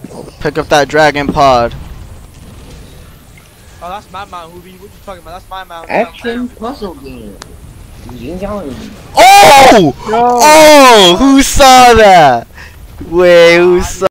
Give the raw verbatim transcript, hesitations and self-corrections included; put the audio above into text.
Pick up that dragon pod. Oh, that's my mount, Hoobie. What you talking about? That's my mount. Action puzzle game. Oh! Yo. Oh! Who saw that? Wait, who saw